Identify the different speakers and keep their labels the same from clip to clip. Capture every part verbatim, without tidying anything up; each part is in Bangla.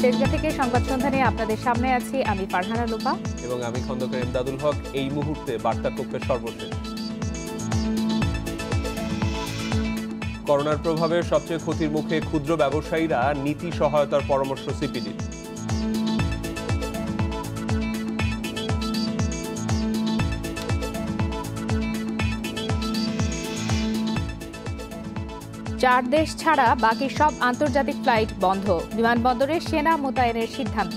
Speaker 1: তেজগাঁ থেকে সংবাদ সন্ধ্যা নিয়ে আপনাদের সামনে আছি আমি ফারহানা লোপা
Speaker 2: এবং আমি খন্দকার ইমদাদুল হক। এই মুহূর্তে বার্তা কক্ষের সর্বশেষ। করোনার প্রভাবে সবচেয়ে ক্ষতির মুখে ক্ষুদ্র ব্যবসায়ীরা, নীতি সহায়তার পরামর্শ সিপিডির।
Speaker 1: চার দেশ ছাড়া বাকি সব আন্তর্জাতিক ফ্লাইট বন্ধ, বিমানবন্দরে সেনা মোতায়েনের সিদ্ধান্ত।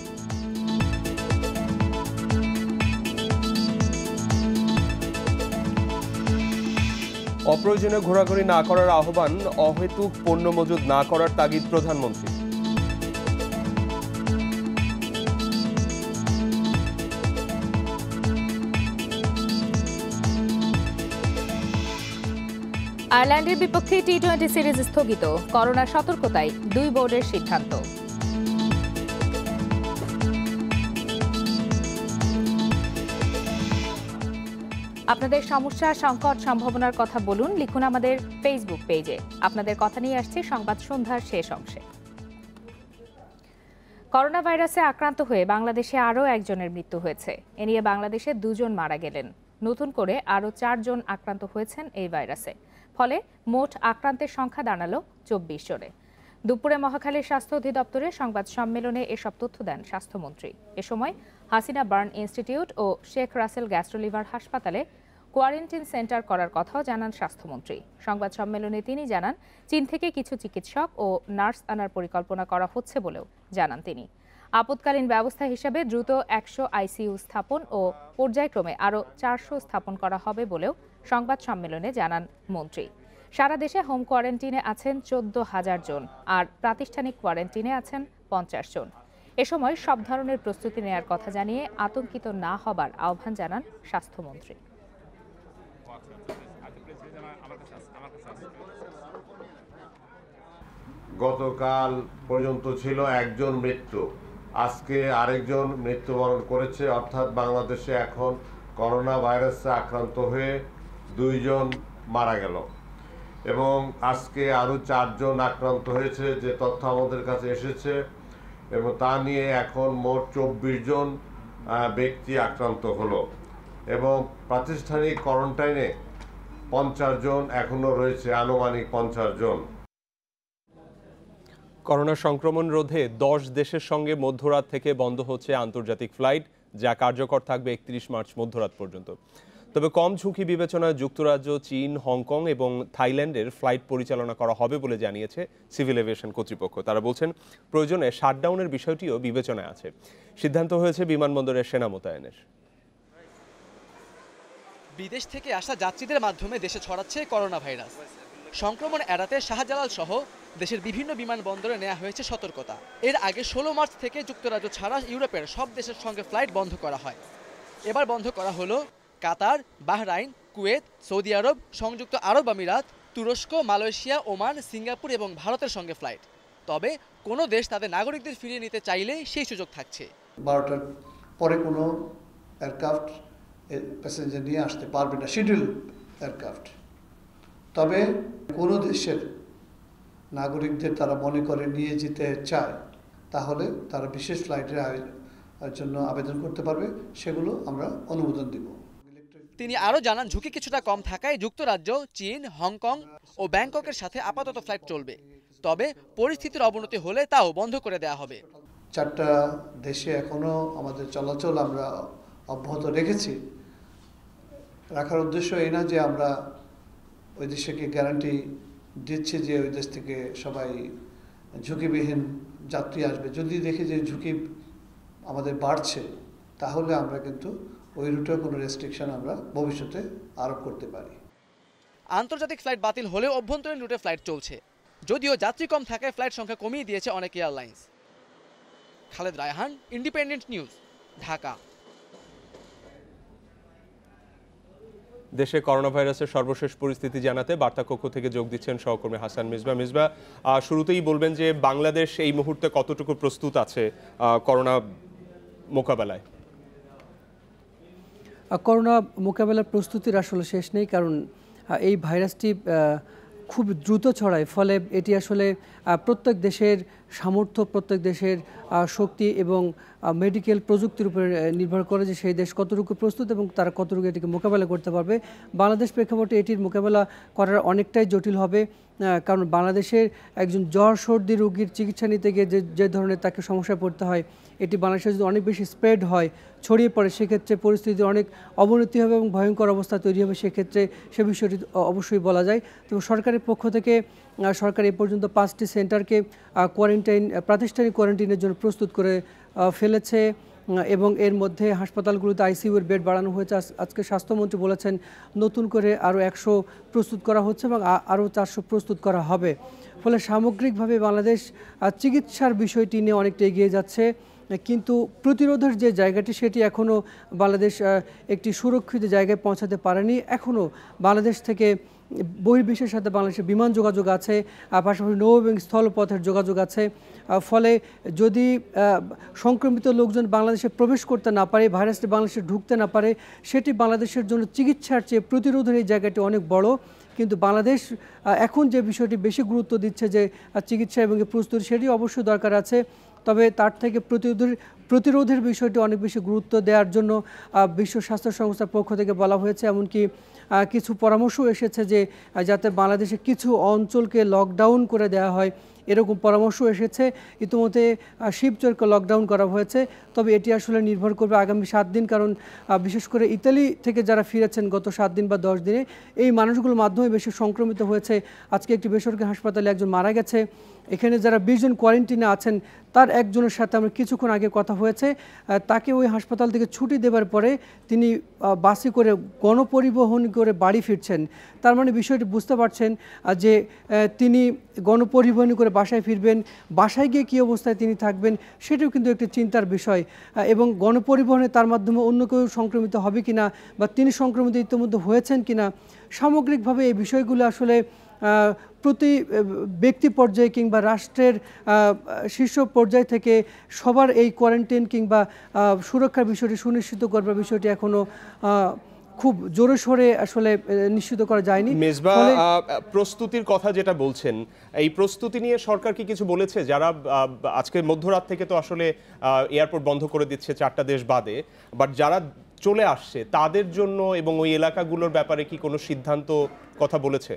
Speaker 2: অপ্রয়োজনীয় ঘোরাঘুরি না করার আহ্বান, অহেতুক পণ্য মজুদ না করার তাগিদ প্রধানমন্ত্রী।
Speaker 1: আয়ারল্যান্ডের বিপক্ষে টি টোয়েন্টি সিরিজ স্থগিত, করোনা সতর্কতায় দুই বোর্ডের সিদ্ধান্ত। আপনাদের সমস্যা, সংকট, সম্ভাবনার কথা বলুন, লিখুন আমাদের ফেসবুক পেজে। আপনাদের কথা নিয়ে আসছে সংবাদ সন্ধ্যার শেষ অংশে। করোনা ভাইরাসে আক্রান্ত হয়ে বাংলাদেশে আরও একজনের মৃত্যু হয়েছে। এ নিয়ে বাংলাদেশে দুজন মারা গেলেন। নতুন করে আরও চারজন আক্রান্ত হয়েছেন এই ভাইরাসে। ফলে মোট আক্রান্তের সংখ্যা দাঁড়ালো চব্বিশ জনে। দুপুরে মহাখালীর স্বাস্থ্য অধিদপ্তরে সংবাদ সম্মেলনে এসব তথ্য দেন স্বাস্থ্যমন্ত্রী। এ সময় হাসিনা বার্ন ইনস্টিটিউট ও শেখ রাসেল গ্যাস্ট্রোলিভার হাসপাতালে কোয়ারেন্টিন সেন্টার করার কথাও জানান স্বাস্থ্যমন্ত্রী। সংবাদ সম্মেলনে তিনি জানান, চীন থেকে কিছু চিকিৎসক ও নার্স আনার পরিকল্পনা করা হচ্ছে বলেও জানান তিনি। আপৎকালীন ব্যবস্থা হিসেবে দ্রুত একশো আইসিইউ স্থাপন ও পর্যায়ক্রমে আরও চারশো স্থাপন করা হবে বলেও সংবাদ সম্মেলনে জানান মন্ত্রী। সারা দেশে হোম কোয়ারেন্টিনে আছেন চোদ্দ হাজার জন, আর প্রাতিষ্ঠানিক কোয়ারেন্টিনে আছেন পঞ্চাশ জন। এ সময় সব ধরনের প্রস্তুতি নেয়ার কথা জানিয়ে আতঙ্কিত না হবার আহ্বান জানান স্বাস্থ্যমন্ত্রী।
Speaker 3: গতকাল পর্যন্ত ছিল একজন মৃত্যু, আজকে আরেকজন মৃত্যুবরণ করেছে। অর্থাৎ বাংলাদেশে এখন করোনা ভাইরাসে আক্রান্ত হয়ে দুইজন মারা গেল এবং আজকে আরও চারজন আক্রান্ত হয়েছে, যে তথ্য আমাদের কাছে এসেছে, এবং তা নিয়ে এখন মোট চব্বিশ জন ব্যক্তি আক্রান্ত হলো এবং প্রাতিষ্ঠানিক কোয়ারেন্টাইনে পঞ্চাশ জন এখনও রয়েছে, আনুমানিক পঞ্চাশ জন।
Speaker 2: করোনা সংক্রমণ রোধে দশ দেশের সঙ্গে মধ্যরাত থেকে বন্ধ হচ্ছে আন্তর্জাতিক ফ্লাইট, যা কার্যকর থাকবে একত্রিশ মার্চ মধ্যরাত পর্যন্ত। তবে কম ঝুঁকি বিবেচনায় যুক্তরাজ্য, চীন, হংকং এবং থাইল্যান্ডের ফ্লাইট পরিচালনা করা হবে বলে জানিয়েছে সিভিল এভিয়েশন কর্তৃপক্ষ। তারা বলছেন, প্রয়োজনে শাটডাউনের বিষয়টিও বিবেচনায় আছে। সিদ্ধান্ত হয়েছে বিমানবন্দরে সেনা মোতায়েনের।
Speaker 4: বিদেশ থেকে আসা যাত্রীদের মাধ্যমে দেশে ছড়াচ্ছে করোনা ভাইরাস। সংক্রমণ এড়াতে শাহজালাল সহ দেশের বিভিন্ন বিমানবন্দরে নেওয়া হয়েছে সতর্কতা। এর আগে ষোলো মার্চ থেকে যুক্তরাজ্য ছাড়া ইউরোপের সব দেশের সঙ্গে ফ্লাইট বন্ধ করা হয়। এবার বন্ধ করা হলো Qatar, Bahrain, Kuwait, Saudi Arab, সংযুক্ত আরব আমিরাত, তুরস্ক, মালয়েশিয়া, ওমান, সিঙ্গাপুর এবং ভারতের সঙ্গে ফ্লাইট। তবে কোনো দেশ তাদের নাগরিকদের ফিরিয়ে নিতে চাইলে সেই সুযোগ থাকছে।
Speaker 5: বারোটার পরে কোনো এয়ারক্রাফট প্যাসেঞ্জার নিয়ে আসতে পারবে না, শিডিউল এয়ারক্রাফট। তবে কোনো দেশের নাগরিকদের তারা মনে করে নিয়ে যেতে চায়, তাহলে তারা বিশেষ ফ্লাইটের জন্য আবেদন করতে পারবে, সেগুলো আমরা অনুমোদন দিব।
Speaker 4: তিনি আরও জানান, ঝুঁকি কিছুটা কম থাকায় যুক্তরাজ্য, চীন, হংকং ও ব্যাংককের সাথে আপাতত ফ্লাইট চলবে। তবে পরিস্থিতির অবনতি হলে তাও বন্ধ করে দেওয়া হবে।
Speaker 5: চারটা দেশে এখনও আমাদের চলাচল আমরা অব্যাহত রেখেছি। রাখার উদ্দেশ্য এই না যে আমরা ওই দেশকে গ্যারান্টি দিচ্ছি যে ওই দেশ থেকে সবাই ঝুঁকিবিহীন যাত্রী আসবে। যদি দেখি যে ঝুঁকি আমাদের বাড়ছে, তাহলে আমরা কিন্তু ওই রুটেও কোনো রেস্ট্রিকশন আমরা ভবিষ্যতে আরোপ করতে পারি।
Speaker 4: আন্তর্জাতিক ফ্লাইট বাতিল হলেও অভ্যন্তরীণ রুটে ফ্লাইট চলছে। যদিও যাত্রী কম থাকায় ফ্লাইট সংখ্যা কমিয়ে দিয়েছে অনেক airlines. Khaled Raihan, independent news, Dhaka.
Speaker 2: দেশে করোনা ভাইরাসের সর্বশেষ পরিস্থিতি জানাতে বার্তা কক্ষ থেকে যোগ দিচ্ছেন সহকর্মী হাসান মিসবা। মিসবা, শুরুতেই বলবেন যে বাংলাদেশ এই মুহূর্তে কতটুকু প্রস্তুত আছে করোনা মোকাবেলায়?
Speaker 6: করোনা মোকাবেলার প্রস্তুতির আসলে শেষ নেই, কারণ এই ভাইরাসটি খুব দ্রুত ছড়ায়, ফলে এটি আসলে প্রত্যেক দেশের সামর্থ্য, প্রত্যেক দেশের শক্তি এবং মেডিকেল প্রযুক্তির উপরে নির্ভর করে যে সেই দেশ কতটুকু প্রস্তুত এবং তারা কতটুকু এটিকে মোকাবেলা করতে পারবে। বাংলাদেশ প্রেক্ষাপটে এটির মোকাবেলা করার অনেকটাই জটিল হবে, কারণ বাংলাদেশের একজন জ্বর সর্দি রোগীর চিকিৎসা নিতে গিয়ে যে যে ধরনের তাকে সমস্যায় পড়তে হয়, এটি বাংলাদেশে যদি অনেক বেশি স্প্রেড হয়, ছড়িয়ে পড়ে, সেক্ষেত্রে পরিস্থিতি অনেক অবনতি হবে এবং ভয়ঙ্কর অবস্থা তৈরি হবে। সেক্ষেত্রে সে বিষয়টি অবশ্যই বলা যায়। তবে সরকারের পক্ষ থেকে সরকার এ পর্যন্ত পাঁচটি সেন্টারকে কোয়ারেন্টাইন প্রাতিষ্ঠানিক কোয়ারেন্টাইনের জন্য প্রস্তুত করে ফেলেছে এবং এর মধ্যে হাসপাতালগুলোতে আইসিইউর বেড বাড়ানো হয়েছে। আজকে স্বাস্থ্যমন্ত্রী বলেছেন নতুন করে আরও একশো প্রস্তুত করা হচ্ছে এবং আরও চারশো প্রস্তুত করা হবে। ফলে সামগ্রিকভাবে বাংলাদেশ চিকিৎসার বিষয়টি নিয়ে অনেকটা এগিয়ে যাচ্ছে, কিন্তু প্রতিরোধের যে জায়গাটি সেটি এখনও বাংলাদেশ একটি সুরক্ষিত জায়গায় পৌঁছাতে পারেনি। এখনও বাংলাদেশ থেকে বহির্বিশ্বের সাথে বাংলাদেশের বিমান যোগাযোগ আছে, পাশাপাশি নৌ এবং স্থলপথের যোগাযোগ আছে। ফলে যদি সংক্রমিত লোকজন বাংলাদেশে প্রবেশ করতে না পারে, ভাইরাসটি বাংলাদেশে ঢুকতে না পারে, সেটি বাংলাদেশের জন্য চিকিৎসার চেয়ে প্রতিরোধের এই জায়গাটি অনেক বড়। কিন্তু বাংলাদেশ এখন যে বিষয়টি বেশি গুরুত্ব দিচ্ছে যে চিকিৎসা এবং প্রস্তুতি, সেটি অবশ্যই দরকার আছে। তবে তার থেকে প্রতিরোধের প্রতিরোধের বিষয়টি অনেক বেশি গুরুত্ব দেওয়ার জন্য বিশ্ব স্বাস্থ্য সংস্থার পক্ষ থেকে বলা হয়েছে। এমনকি কিছু পরামর্শ এসেছে যে যাতে বাংলাদেশে কিছু অঞ্চলকে লকডাউন করে দেওয়া হয়, এরকম পরামর্শ এসেছে। ইতিমধ্যে শিবচরকে লকডাউন করা হয়েছে, তবে এটি আসলে নির্ভর করবে আগামী সাত দিন, কারণ বিশেষ করে ইতালি থেকে যারা ফিরেছেন গত সাত দিন বা দশ দিনে, এই মানুষগুলোর মাধ্যমে বেশি সংক্রমিত হয়েছে। আজকে একটি বেসরকারি হাসপাতালে একজন মারা গেছে। এখানে যারা বিশ জন কোয়ারেন্টিনে আছেন তার একজনের সাথে আমরা কিছুক্ষণ আগে কথা হয়েছে, তাকে ওই হাসপাতাল থেকে ছুটি দেওয়ার পরে তিনি বাসে করে গণপরিবহন করে বাড়ি ফিরছেন। তার মানে বিষয়টি বুঝতে পারছেন যে তিনি গণপরিবহন করে বাসায় ফিরবেন, বাসায় গিয়ে কী অবস্থায় তিনি থাকবেন সেটিও কিন্তু একটি চিন্তার বিষয়। এবং গণপরিবহনে তার মাধ্যমে অন্য কেউ সংক্রমিত হবে কিনা বা তিনি সংক্রমিত ইতিমধ্যে হয়েছেন কিনা, সামগ্রিকভাবে এই বিষয়গুলো আসলে প্রতি ব্যক্তি পর্যায়ে কিংবা রাষ্ট্রের শীর্ষ পর্যায় থেকে সবার এই কোয়ারেন্টাইন কিংবা সুরক্ষার বিষয়টি সুনিশ্চিত করবার বিষয়টি এখনও খুব জোরে সোরে আসলে নিশ্চিত করা যায়নি।
Speaker 2: মেজবা, প্রস্তুতির কথা যেটা বলছেন, এই প্রস্তুতি নিয়ে সরকার কি কিছু বলেছে? যারা আজকে মধ্যরাত থেকে তো আসলে এয়ারপোর্ট বন্ধ করে দিচ্ছে চারটা দেশ বাদে, বাট যারা চলে আসছে তাদের জন্য এবং ওই এলাকাগুলোর ব্যাপারে কি কোনো সিদ্ধান্ত কথা বলেছে?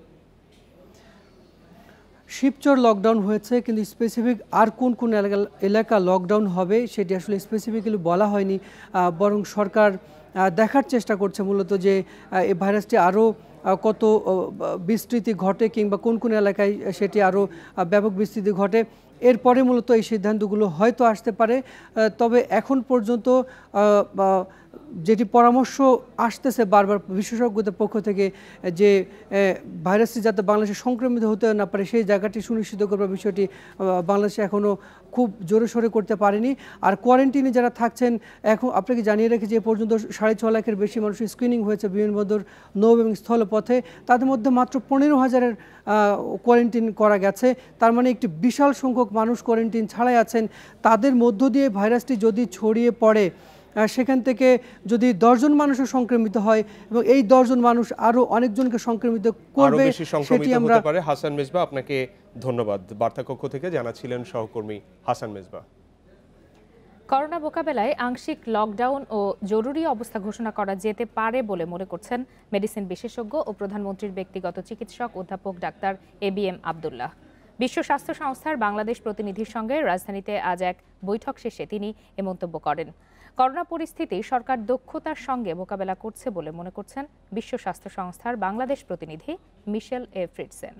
Speaker 6: শিবচর লকডাউন হয়েছে, কিন্তু স্পেসিফিক আর কোন কোন এলাকা এলাকা লকডাউন হবে সেটি আসলে স্পেসিফিক্যালি বলা হয়নি। বরং সরকার দেখার চেষ্টা করছে মূলত যে এই ভাইরাসটি আরও কত বিস্তৃতি ঘটে কিংবা কোন কোন এলাকায় সেটি আরও ব্যাপক বিস্তৃতি ঘটে, এরপরে মূলত এই সিদ্ধান্তগুলো হয়তো আসতে পারে। তবে এখন পর্যন্ত যেটি পরামর্শ আসতেছে বারবার বিশেষজ্ঞদের পক্ষ থেকে যে ভাইরাসটি যাতে বাংলাদেশে সংক্রমিত হতে না পারে সেই জায়গাটি সুনিশ্চিত করবার বিষয়টি বাংলাদেশে এখনও খুব জোরে সোরে করতে পারেনি। আর কোয়ারেন্টিনে যারা থাকছেন, এখন আপনাকে জানিয়ে রেখেছি এ পর্যন্ত সাড়ে ছ লাখের বেশি মানুষের স্ক্রিনিং হয়েছে বিমানবন্দর, নৌ এবং স্থলপথে। তাদের মধ্যে মাত্র পনেরো হাজারের কোয়ারেন্টিন করা গেছে। তার মানে একটি বিশাল সংখ্যক মানুষ কোয়ারেন্টিন ছাড়াই আছেন। তাদের মধ্য দিয়ে ভাইরাসটি যদি ছড়িয়ে পড়ে, সেখান থেকে যদি দশজন মানুষও সংক্রমিত হয় এবং এই দশজন মানুষ আরো অনেকজনকে সংক্রমিত করবে,
Speaker 2: সেটি আমরা হতে পারে। হাসান মেজবা, আপনাকে ধন্যবাদ। বার্তা কক্ষ থেকে জানাচ্ছিলেন সহকর্মী হাসান মেজবা।
Speaker 1: করোনা মোকাবেলায় আংশিক লকডাউন ও জরুরি অবস্থা ঘোষণা করা যেতে পারে বলে মনে করছেন মেডিসিন বিশেষজ্ঞ ও প্রধানমন্ত্রীর ব্যক্তিগত চিকিৎসক অধ্যাপক doctor A B M Abdullah. বিশ্ব স্বাস্থ্য সংস্থার বাংলাদেশ প্রতিনিধির সঙ্গে রাজধানীতে আজ এক বৈঠক শেষে তিনি এ মন্তব্য করেন। করোনা পরিস্থিতি সরকার দক্ষতার সঙ্গে মোকাবেলা করছে বলে মনে করছেন বিশ্ব স্বাস্থ্য সংস্থার বাংলাদেশ প্রতিনিধি মিশেল এ ফ্রিডসেন।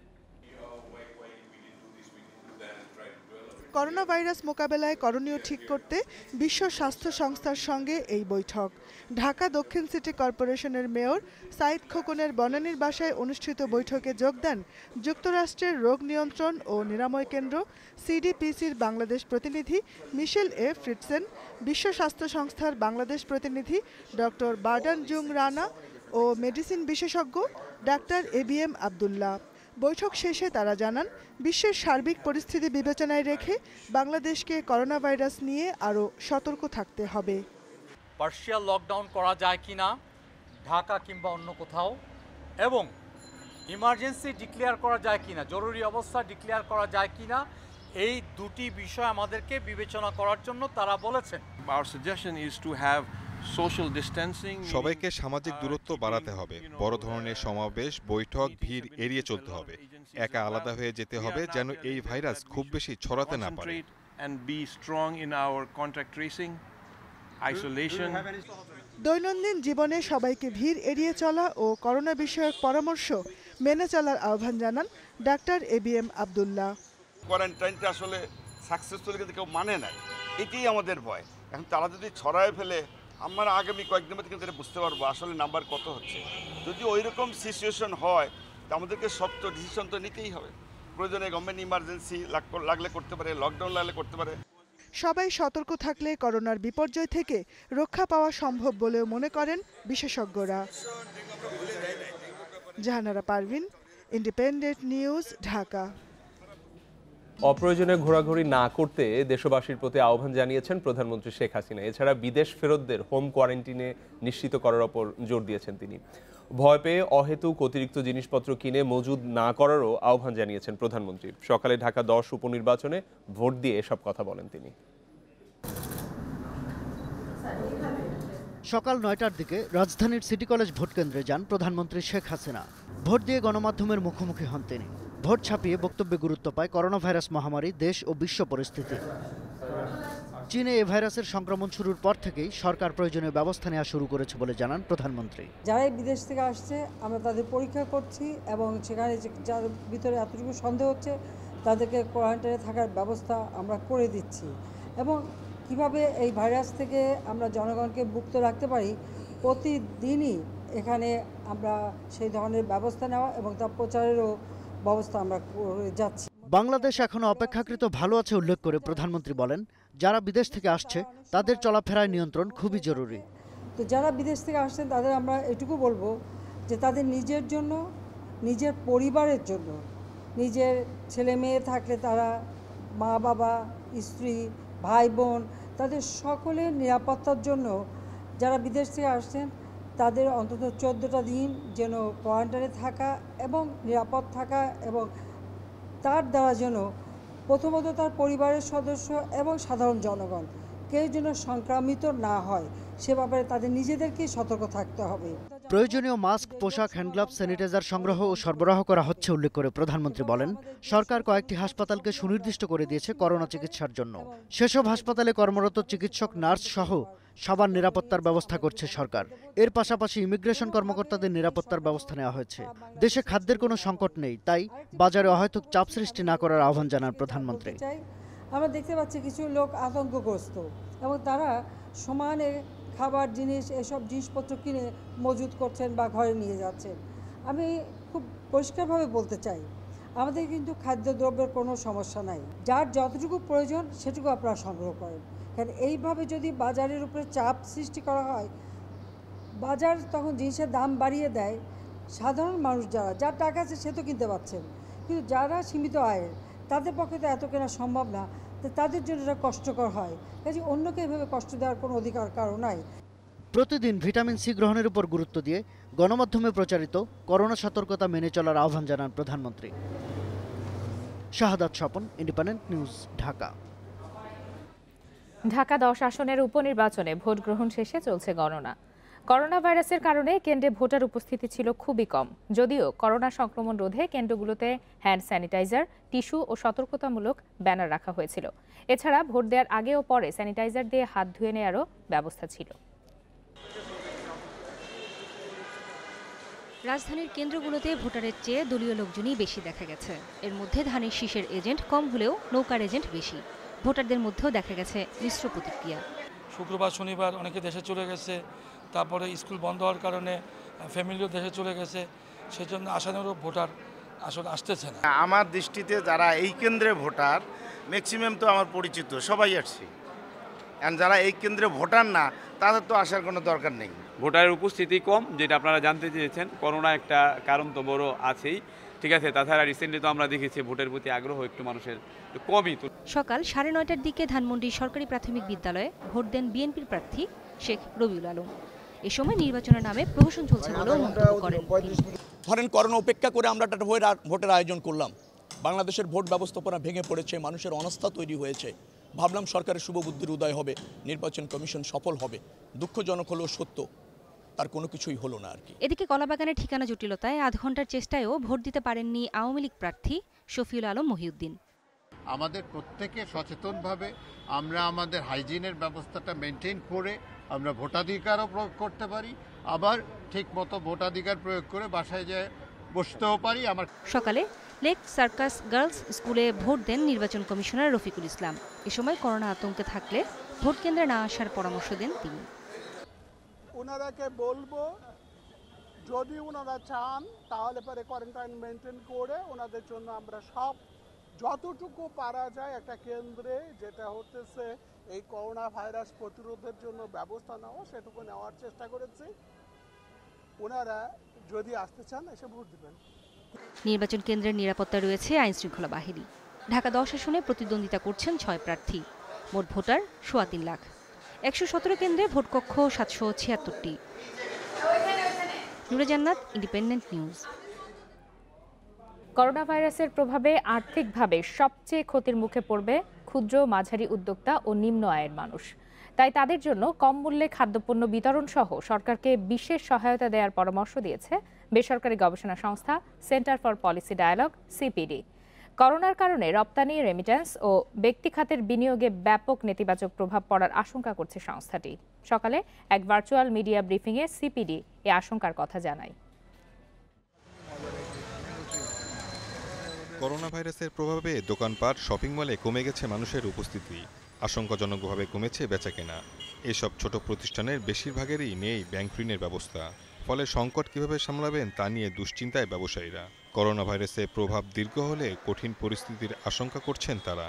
Speaker 7: করোনা ভাইরাস মোকাবেলায় করণীয় ঠিক করতে বিশ্ব স্বাস্থ্য সংস্থার সঙ্গে এই বৈঠক। ঢাকা দক্ষিণ সিটি কর্পোরেশনের মেয়র সাইদ খোকনের বনানীর বাসায় অনুষ্ঠিত বৈঠকে যোগ দেন যুক্তরাষ্ট্রের রোগ নিয়ন্ত্রণ ও নিরাময় কেন্দ্র সিডিপিসির বাংলাদেশ প্রতিনিধি মিশেল এ ফ্রিডসেন, বিশ্ব স্বাস্থ্য সংস্থার বাংলাদেশ প্রতিনিধি ডক্টর বার্ডান জুং রানা ও মেডিসিন বিশেষজ্ঞ doctor A B M Abdullah. বৈঠক শেষে তারা জানান, বিশ্বের সার্বিক পরিস্থিতি বিবেচনায় রেখে বাংলাদেশকে করোনা ভাইরাস নিয়ে আরও সতর্ক থাকতে হবে।
Speaker 8: পার্শিয়াল লকডাউন করা যায় কিনা ঢাকা কিংবা অন্য কোথাও, এবং ইমার্জেন্সি ডিক্লেয়ার করা যায় কিনা, জরুরি অবস্থা ডিক্লেয়ার করা যায় কিনা, এই দুটি বিষয় আমাদেরকে বিবেচনা করার জন্য তারা বলেছেন।
Speaker 9: Our suggestion is to have social distancing.
Speaker 10: সবাইকে সামাজিক দূরত্ব বাড়াতে হবে। বড় ধরনের সমাবেশ, বৈঠক, ভিড় এড়িয়ে চলতে হবে। একা আলাদা হয়ে যেতে হবে যেন এই ভাইরাস খুব বেশি ছড়াতে না পারে।
Speaker 9: And be strong in our contact tracing, isolation.
Speaker 7: দৈনন্দিন জীবনে সবাইকে ভিড় এড়িয়ে চলা ও করোনা বিষয়ক পরামর্শ মেনে চলার আহ্বান জানান doctor A B M Abdullah.
Speaker 11: কোয়ারেন্টাইনটা আসলে সাকসেসফুল কিন্তু কেউ মানে নাই, এটাই আমাদের ভয়। এখন তারা যদি ছড়ায় ফেলে, আমরা আগামী কয়েকদিন মধ্যে কিন্তু বুঝতে পারবো আসলে নাম্বার কত হচ্ছে। যদি ওই রকম সিচুয়েশন হয় তা আমাদেরকে শক্ত ডিসিশন তো নিতেই হবে। প্রয়োজনে গভর্নমেন্ট ইমার্জেন্সি লাগলে করতে পারে, লকডাউন লাগলে করতে পারে।
Speaker 7: সবাই সতর্ক থাকলে করোনার বিপর্যয় থেকে রক্ষা পাওয়া সম্ভব বলেও মনে করেন বিশেষজ্ঞরা। Jahanara Parvin, independent news, Dhaka.
Speaker 2: অপ্রয়োজনে ঘোরাঘুরি না করতে দেশবাসীর প্রতি আহ্বান জানিয়েছেন প্রধানমন্ত্রী শেখ হাসিনা। এছাড়া বিদেশ ফেরতদের হোম কোয়ারেন্টিনে নিশ্চিত করার ওপর জোর দিয়েছেন তিনি। ভয় পেয়ে অহেতুক অতিরিক্ত জিনিসপত্র কিনে মজুদ না করারও আহ্বান জানিয়েছেন প্রধানমন্ত্রী। সকালে ঢাকা দশ উপনির্বাচনে ভোট দিয়ে এসব কথা বলেন তিনি।
Speaker 12: সকাল নয়টার দিকে রাজধানীর সিটি কলেজ ভোটকেন্দ্রে যান প্রধানমন্ত্রী শেখ হাসিনা। ভোট দিয়ে গণমাধ্যমের মুখোমুখি হন তিনি। ভোট ছাপিয়ে বক্তব্যে গুরুত্ব পায় করোনা ভাইরাস মহামারী, দেশ ও বিশ্ব পরিস্থিতি। চীনে এ ভাইরাসের সংক্রমণ শুরুর পর থেকেই সরকার প্রয়োজনীয় ব্যবস্থা নেওয়া শুরু করেছে বলে জানান প্রধানমন্ত্রী।
Speaker 13: যারাই বিদেশ থেকে আসছে আমরা তাদের পরীক্ষা করছি এবং সেখানে যার ভিতরে এতটুকু সন্দেহ হচ্ছে তাদেরকে কোয়ারেন্টাইনে থাকার ব্যবস্থা আমরা করে দিচ্ছি। এবং কিভাবে এই ভাইরাস থেকে আমরা জনগণকে মুক্ত রাখতে পারি প্রতিদিনই এখানে আমরা সেই ধরনের ব্যবস্থা নেওয়া এবং তার প্রচারেরও ব্যবস্থা আমরা করে যাচ্ছি।
Speaker 12: বাংলাদেশ এখনো অপেক্ষাকৃত ভালো আছে উল্লেখ করে প্রধানমন্ত্রী বলেন, যারা বিদেশ থেকে আসছে তাদের চলাফেরায় নিয়ন্ত্রণ খুবই জরুরি।
Speaker 13: তো যারা বিদেশ থেকে আসছেন তাদের আমরা এটুকু বলবো যে তাদের নিজের জন্য, নিজের পরিবারের জন্য, নিজের ছেলে মেয়ে থাকলে তারা, মা বাবা, স্ত্রী, ভাই বোন, তাদের সকলের নিরাপত্তার জন্য যারা বিদেশ থেকে আসছেন তাদের অন্তত চোদ্দোটা দিন যেন কোয়ারেন্টাইনে থাকা এবং নিরাপদ থাকা এবং তার দ্বারা যেন প্রথমত তার পরিবারের সদস্য এবং সাধারণ জনগণ কেউ যেন সংক্রামিত না হয় সে ব্যাপারে তাদের নিজেদেরকেই সতর্ক থাকতে হবে।
Speaker 12: প্রয়োজনীয় মাস্ক, পোশাক, হ্যান্ডগ্লাভ, স্যানিটাইজার সংগ্রহ ও সরবরাহ করা হচ্ছে উল্লেখ করে প্রধানমন্ত্রী বলেন, সরকার কয়েকটি হাসপাতালকে সুনির্দিষ্ট করে দিয়েছে করোনা চিকিৎসার জন্য। সেসব হাসপাতালে কর্মরত চিকিৎসক, নার্স সহ সবার নিরাপত্তার ব্যবস্থা করছে সরকার। এর পাশাপাশি ইমিগ্রেশন কর্মকর্তাদের নিরাপত্তার ব্যবস্থা নেওয়া হয়েছে। দেশে খাদ্যের কোনো সংকট নেই, তাই বাজারে অহেতুক চাপ সৃষ্টি না করার আহ্বান জানান প্রধানমন্ত্রী।
Speaker 13: আমরা দেখতে পাচ্ছি কিছু লোক আতঙ্কগ্রস্ত এবং তারা সমানে খাবার জিনিস এসব জিনিসপত্র কিনে মজুত করছেন বা ঘরে নিয়ে যাচ্ছেন। আমি খুব পরিষ্কারভাবে বলতে চাই, আমাদের কিন্তু খাদ্যদ্রব্যের কোনো সমস্যা নাই। যার যতটুকু প্রয়োজন সেটুকু আপনারা সংগ্রহ করেন। কারণ এইভাবে যদি বাজারের উপরে চাপ সৃষ্টি করা হয়, বাজার তখন জিনিসের দাম বাড়িয়ে দেয়। সাধারণ মানুষ যারা, যার টাকা আছে সে তো কিনতে পারছেন, কিন্তু যারা সীমিত আয়ের তাদের পক্ষে তো এত কেনা সম্ভব না, তো তাদের জন্য এটা কষ্টকর হয়। কাজে অন্যকে এভাবে কষ্ট দেওয়ার কোনো অধিকার কারো নাই।
Speaker 12: প্রতিদিন ভিটামিন সি গ্রহণের উপর গুরুত্ব দিয়ে গণমাধ্যমে প্রচারিত করোনা সতর্কতা মেনে চলার আহ্বান জানান প্রধানমন্ত্রী। Shahadat Swapan, independent news, Dhaka.
Speaker 1: ঢাকা দশ আসনের উপনির্বাচনে ভোট গ্রহণ শেষে চলছে গণনা। করোনা ভাইরাসের কারণে কেন্দ্রে ভোটার উপস্থিতি ছিল খুবই কম। যদিও করোনা সংক্রমণ রোধে কেন্দ্রগুলোতে হ্যান্ড স্যানিটাইজার, টিস্যু ও সতর্কতামূলক ব্যানার রাখা হয়েছিল। এছাড়া ভোট দেওয়ার আগে ও পরে স্যানিটাইজার দিয়ে হাত ধুয়ে নেওয়ারও ব্যবস্থা ছিল।
Speaker 14: রাজধানীর কেন্দ্রগুলোতে ভোটারের চেয়ে দলীয় লোকজনই বেশি দেখা গেছে। এর মধ্যে ধানের শীষের এজেন্ট কম হলেও নৌকার এজেন্ট বেশি। ভোটারদের মধ্যেও দেখা গেছে মিশ্র প্রতিক্রিয়া।
Speaker 15: শুক্রবার, শনিবার অনেকে দেশে চলে গেছে, তারপরে স্কুল বন্ধ হওয়ার কারণে ফ্যামিলিও দেশে চলে গেছে, সেজন্য আসানেরও ভোটার আসলে আসতেছে না।
Speaker 11: আমার দৃষ্টিতে যারা এই কেন্দ্রে ভোটার ম্যাক্সিমাম তো আমার পরিচিত, সবাই আসছে। আর যারা এই কেন্দ্রে ভোটার না তাদের তো আসার কোনো দরকার নেই।
Speaker 16: ভোটারের উপস্থিতি কম, যেটা আপনারা জানতে চেয়েছেন। করোনা একটা কারণ তো বড় আছেই, ঠিক আছে। তাছাড়া রিসেন্টলি তো আমরা দেখেছি ভোটের প্রতি আগ্রহ একটু মানুষের কমই।
Speaker 14: সকাল সাড়ে নয়টার দিকে ধানমন্ডি সরকারি প্রাথমিক বিদ্যালয়ে ভোট দেন বিএনপির প্রার্থী শেখ রবিউল আলম। এ সময় নির্বাচনের নামে প্রহসন চলছে বলেও মন্তব্য করেন।
Speaker 17: ধরেন করোনা উপেক্ষা করে আমরা একটা ভোটের আয়োজন করলাম, বাংলাদেশের ভোট ব্যবস্থাপনা ভেঙে পড়েছে, মানুষের অনাস্থা তৈরি হয়েছে। ভাবলাম সরকারের শুভ বুদ্ধির উদয় হবে, নির্বাচন কমিশন সফল হবে। দুঃখজনক হলেও সত্য, তার কোনো কিছুই হলো না আর কি।
Speaker 14: এদিকে কলাবাগানের ঠিকানা জটিলতায় আধ ঘন্টার চেষ্টায়ও ভোট দিতে পারেননি আওয়ামী লীগ প্রার্থী শফিউল আলম মহিউদ্দিন।
Speaker 18: আমাদের প্রত্যেকে সচেতনভাবে আমরা আমাদের হাইজিনের ব্যবস্থাটা মেনটেন করে আমরা ভোটাধিকারও প্রয়োগ করতে পারি, আবার ঠিক মতো ভোটাধিকার প্রয়োগ করে বাসায় যেয়ে বসতেও পারি। আমার
Speaker 14: সকালে লেক সার্কাস গার্লস স্কুলে ভোট দেন নির্বাচন কমিশনার রফিকুল ইসলাম। এ সময় করোনা আতঙ্কে থাকলে ভোট কেন্দ্রে না আসার পরামর্শ দেন তিনি।
Speaker 19: ওনারাকে বলবো যদি ওনারা চান তাহলে পরে কোয়ারেন্টাইন মেনটেন করে ওনাদের জন্য আমরা সব যতটুকু পারা যায় একটা কেন্দ্রে যেটা হতেছে এই করোনা ভাইরাস প্রতিরোধের জন্য ব্যবস্থা নেওয়া সেটুকু নেওয়ার চেষ্টা করেছি। ওনারা যদি আসতে চান এসে ভোট দেবেন।
Speaker 14: নির্বাচন কেন্দ্রের নিরাপত্তা রয়েছে আইন শৃঙ্খলা বাহিনী। ঢাকা দশ আসনে প্রতিদ্বন্দ্বিতা করছেন ছয় প্রার্থী। মোট ভোটার সোয়া তিন লাখ। একশো সতেরো কেন্দ্রে ভোটকক্ষ সাতশো ছিয়াত্তরটি। নুরে জান্নাত, ইন্ডিপেন্ডেন্ট নিউজ।
Speaker 1: করোনা ভাইরাসের প্রভাবে আর্থিকভাবে সবচেয়ে ক্ষতির মুখে পড়বে ক্ষুদ্র মাঝারি উদ্যোক্তা ও নিম্ন আয়ের মানুষ। তাই তাদের জন্য কম মূল্যে খাদ্যপণ্য বিতরণ সহ সরকারকে বিশেষ সহায়তা দেওয়ার পরামর্শ দিয়েছে বেসরকারি গবেষণা সংস্থা centre for policy dialogue CPD. করোনার কারণে রপ্তানি, রেমিট্যান্স ও ব্যক্তি খাতের বিনিয়োগে ব্যাপক নেতিবাচক প্রভাব পড়ার আশঙ্কা করছে সংস্থাটি। সকালে এক ভার্চুয়াল মিডিয়া ব্রিফিংয়ে সিপিডি এ আশঙ্কার কথা জানায়।
Speaker 10: করোনা ভাইরাসের প্রভাবে দোকানপাট, শপিং মলে কমে গেছে মানুষের উপস্থিতি। আশঙ্কাজনকভাবে কমেছে বেচাকেনা। এসব ছোট প্রতিষ্ঠানের বেশিরভাগেরই নেই ব্যাংক ঋণের ব্যবস্থা। ফলে সংকট কিভাবে সামলাবেন তা নিয়ে দুশ্চিন্তায় ব্যবসায়ীরা। করোনা ভাইরাসের প্রভাব দীর্ঘ হলে কঠিন পরিস্থিতির আশঙ্কা করছেন তারা।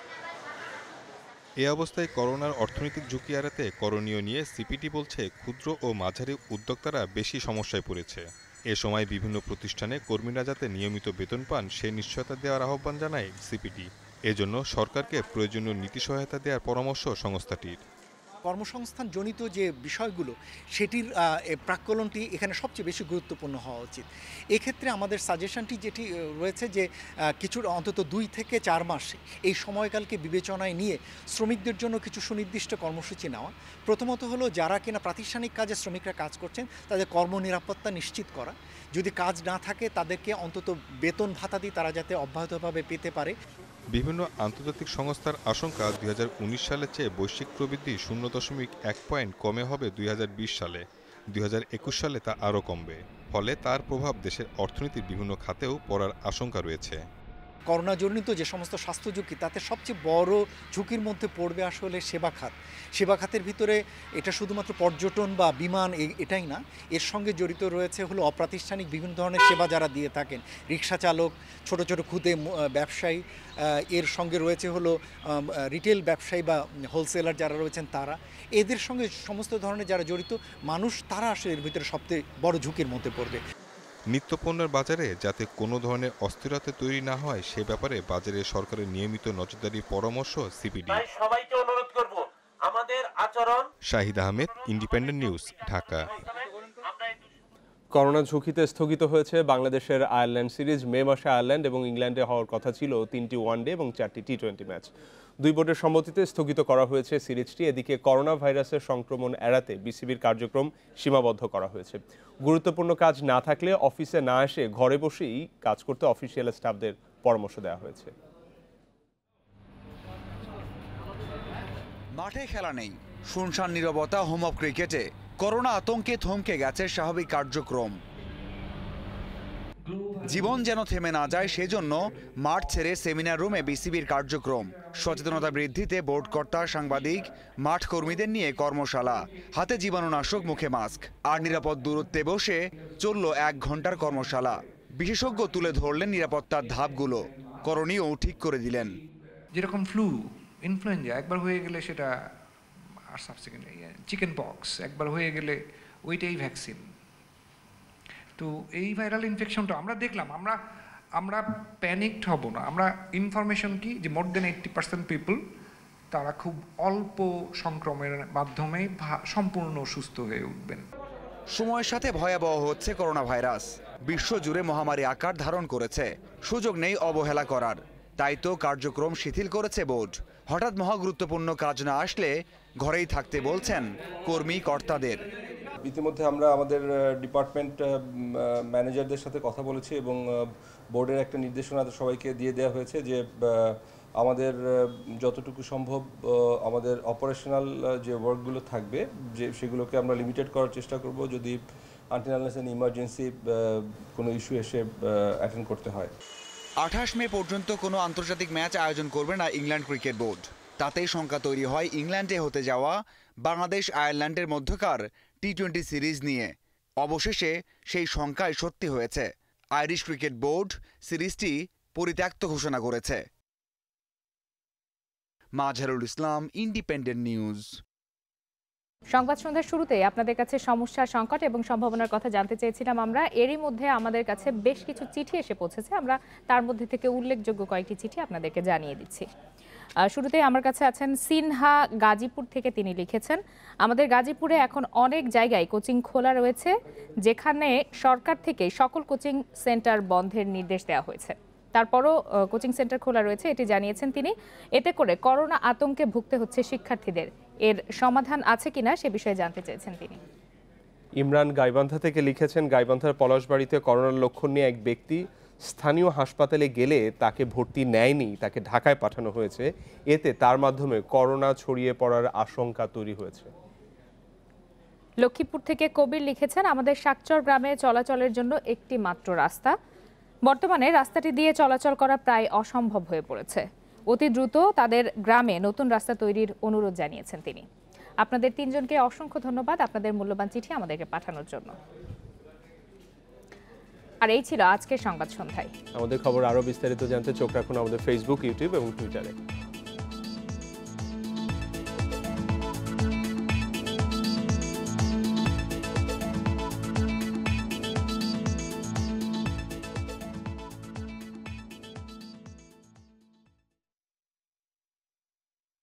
Speaker 10: এ অবস্থায় করোনার অর্থনৈতিক ঝুঁকি এড়াতে করণীয় নিয়ে সিপিডি বলছে ক্ষুদ্র ও মাঝারি উদ্যোক্তারা বেশি সমস্যায় পড়েছে। এ সময় বিভিন্ন প্রতিষ্ঠানে কর্মীরা যাতে নিয়মিত বেতন পান সে নিশ্চয়তা দেওয়ার আহ্বান জানায় সিপিডি। এজন্য সরকারকে প্রয়োজনীয় নীতি সহায়তা দেওয়ার পরামর্শ সংস্থাটির।
Speaker 20: কর্মসংস্থান জনিত যে বিষয়গুলো সেটির প্রাক্কলনটি এখানে সবচেয়ে বেশি গুরুত্বপূর্ণ হওয়া উচিত। এক্ষেত্রে আমাদের সাজেশনটি যেটি রয়েছে যে কিছু অন্তত দুই থেকে চার মাস এই সময়কালকে বিবেচনায় নিয়ে শ্রমিকদের জন্য কিছু সুনির্দিষ্ট কর্মসূচি নেওয়া। প্রথমত হলো যারা কিনা প্রাতিষ্ঠানিক কাজে শ্রমিকরা কাজ করছেন তাদের কর্মনিরাপত্তা নিশ্চিত করা। যদি কাজ না থাকে তাদেরকে অন্তত বেতন ভাতা দিয়ে তারা যাতে অব্যাহতভাবে পেতে পারে।
Speaker 10: বিভিন্ন আন্তর্জাতিক সংস্থার আশঙ্কা দুই হাজার উনিশ সালের চেয়ে বৈশ্বিক প্রবৃদ্ধি শূন্য দশমিক এক পয়েন্ট কমে হবে দুই হাজার বিশ সালে। দুই হাজার একুশ সালে তা আরও কমবে। ফলে তার প্রভাব দেশের অর্থনীতির বিভিন্ন খাতেও পড়ার আশঙ্কা রয়েছে।
Speaker 20: করোনাজনিত যে সমস্ত স্বাস্থ্য ঝুঁকি তাতে সবচেয়ে বড় ঝুঁকির মধ্যে পড়বে আসলে সেবা খাত। সেবা খাতের ভিতরে এটা শুধুমাত্র পর্যটন বা বিমান এটাই না, এর সঙ্গে জড়িত রয়েছে হলো অপ্রাতিষ্ঠানিক বিভিন্ন ধরনের সেবা যারা দিয়ে থাকেন, রিক্সা চালক, ছোট ছোট ক্ষুদে ব্যবসায়ী, এর সঙ্গে রয়েছে হলো রিটেল ব্যবসায়ী বা হোলসেলার যারা রয়েছেন তারা, এদের সঙ্গে সমস্ত ধরনের যারা জড়িত মানুষ তারা আসলে এর ভিতরে সবচেয়ে বড় ঝুঁকির মধ্যে পড়বে।
Speaker 10: নিত্যপণ্যের বাজারে যাতে কোনো ধরনের অস্থিরতা তৈরি না হয় সে ব্যাপারে বাজারে সরকারের নিয়মিত নজরদারির পরামর্শ সিপিডি।
Speaker 21: সবাইকে অনুরোধ করব আমাদের আচরণ।
Speaker 10: Shahid Ahmed, independent news, Dhaka.
Speaker 2: Corona ঝুঁকিতে স্থগিত হয়েছে বাংলাদেশের আয়ারল্যান্ড সিরিজ। মে মাসে আয়ারল্যান্ড এবং ইংল্যান্ডে হওয়ার কথা ছিল তিনটি ওয়ানডে এবং চারটি টি টোয়েন্টি ম্যাচ। দুই বোর্ডের সম্মতিতে স্থগিত করা হয়েছে সিরিজটি। এদিকে করোনা ভাইরাসের সংক্রমণ এড়াতে বিসিবির কার্যক্রম সীমাবদ্ধ করা হয়েছে। গুরুত্বপূর্ণ কাজ না থাকলে অফিসে না এসে ঘরে বসেই কাজ করতে অফিসিয়াল স্টাফদের পরামর্শ দেওয়া হয়েছে।
Speaker 22: মাঠে খেলা নেই, শুনশান নীরবতা হোম অফ ক্রিকেটে। করোনা আতঙ্কে থমকে গেছে স্বাভাবিক কার্যক্রম। জীবন যেন থেমে না যায় সেজন্য মাঠ ছেড়ে সেমিনার রুমে বিসিবির কার্যক্রম। সচেতনতা বৃদ্ধিতে বোর্ড কর্তা, সাংবাদিক, মাঠ কর্মীদের নিয়ে কর্মশালা, হাতে জীবাণুনাশক, মুখে মাস্ক আর নিরাপদ দূরত্বে বসে চলল এক ঘন্টার কর্মশালা। বিশেষজ্ঞ তুলে ধরলেন নিরাপত্তার ধাপগুলো, করণীয় ঠিক করে দিলেন।
Speaker 23: যেরকম ফ্লু, ইনফ্লুয়েঞ্জা একবার হয়ে গেলে সেটা আর সাবসিকুয়েন্ট চিকেন পক্স একবার হয়ে গেলে ওইটাই ভ্যাকসিন। তো এই ভাইরাল ইনফেকশনটা আমরা দেখলাম, আমরা আমরা প্যানিকড হব না। আমরা ইনফরমেশন কি যে more than eighty percent people তারা খুব অল্প সংক্রমণের মাধ্যমে সম্পূর্ণ সুস্থ হয়ে উঠবেন।
Speaker 22: সময়ের সাথে ভয়াবহ হচ্ছে করোনা ভাইরাস, বিশ্বজুড়ে মহামারী আকার ধারণ করেছে, সুযোগ নেই অবহেলা করার। তাই তো কার্যক্রম শিথিল করেছে বোর্ড। হঠাৎ মহাগুরুত্বপূর্ণ কাজ না আসলে ঘরেই থাকতে বলছেন কর্মী কর্তাদের।
Speaker 3: ইতিমধ্যে আমরা আমাদের ডিপার্টমেন্ট ম্যানেজারদের সাথে কথা বলেছি এবং বোর্ডের একটা নির্দেশনা সবাইকে দিয়ে দেওয়া হয়েছে যে আমাদের যতটুকু সম্ভব আমাদের অপারেশনাল যে ওয়ার্কগুলো থাকবে যে সেগুলোকে আমরা লিমিটেড করার চেষ্টা করব যদি আনটিল আনলেস এন ইমার্জেন্সি কোনো ইস্যু এসে অ্যাটেন্ড করতে হয়।
Speaker 22: আঠাশ মে পর্যন্ত কোনো আন্তর্জাতিক ম্যাচ আয়োজন করবে না ইংল্যান্ড ক্রিকেট বোর্ড। তাতেই শঙ্কা তৈরি হয় ইংল্যান্ডে হতে যাওয়া বাংলাদেশ আয়ারল্যান্ডের মধ্যকার টি টোয়েন্টি সিরিজ নিয়ে। অবশেষে সেই শঙ্কাই সত্যি হয়েছে। আইরিশ ক্রিকেট বোর্ড সিরিজটি পরিত্যক্ত ঘোষণা করেছে। Mazharul Islam, independent news.
Speaker 1: সংবাদ সন্ধ্যার শুরুতেই আপনাদের কাছে সমস্যা, সংকট এবং সম্ভাবনার কথা জানতে চেয়েছিলাম আমরা। এরই মধ্যে আমাদের কাছে বেশ কিছু চিঠি এসে পৌঁছেছে, আমরা তার মধ্যে থেকে উল্লেখযোগ্য কয়েকটি চিঠি আপনাদেরকে জানিয়ে দিচ্ছি। শুরুতেই আমার কাছে আছেন সিনহা, গাজীপুর থেকে। তিনি লিখেছেন, আমাদের গাজীপুরে এখন অনেক জায়গায় কোচিং খোলা রয়েছে, যেখানে সরকার থেকে সকল কোচিং সেন্টার বন্ধের নির্দেশ দেওয়া হয়েছে। তারপরও কোচিং সেন্টার খোলা রয়েছে এটি জানিয়েছেন তিনি। এতে করে করোনা আতঙ্কে ভুগতে হচ্ছে শিক্ষার্থীদের। এর সমাধান আছে কিনা সে বিষয়ে জানতে চেয়েছেন তিনি।
Speaker 2: ইমরান গাইবান্ধা থেকে লিখেছেন, গাইবান্ধার পলাশবাড়িতে করোনার লক্ষণ নিয়ে এক ব্যক্তি স্থানীয় হাসপাতালে গেলে তাকে ভর্তি নেয়নি, তাকে ঢাকায় পাঠানো হয়েছে। এতে তার মাধ্যমে করোনা ছড়িয়ে পড়ার আশঙ্কা তৈরি হয়েছে।
Speaker 1: লক্ষ্মীপুর থেকে কবির লিখেছেন, আমাদের শাকচর গ্রামে চলাচলের জন্য একটি মাত্র রাস্তা, বর্তমানে রাস্তাটি দিয়ে চলাচল করা প্রায় অসম্ভব হয়ে পড়েছে। অতি দ্রুত তাদের গ্রামে নতুন রাস্তা তৈরির অনুরোধ জানিয়েছেন তিনি। আপনাদের তিনজনকে অসংখ্য ধন্যবাদ আপনাদের মূল্যবান চিঠি আমাদেরকে পাঠানোর জন্য। আর এই ছিল আজকের সংবাদ সন্ধ্যায়।
Speaker 2: আমাদের খবর আরো বিস্তারিত জানতে চোখ রাখুন আমাদের ফেসবুক, ইউটিউব এবং টুইটারে।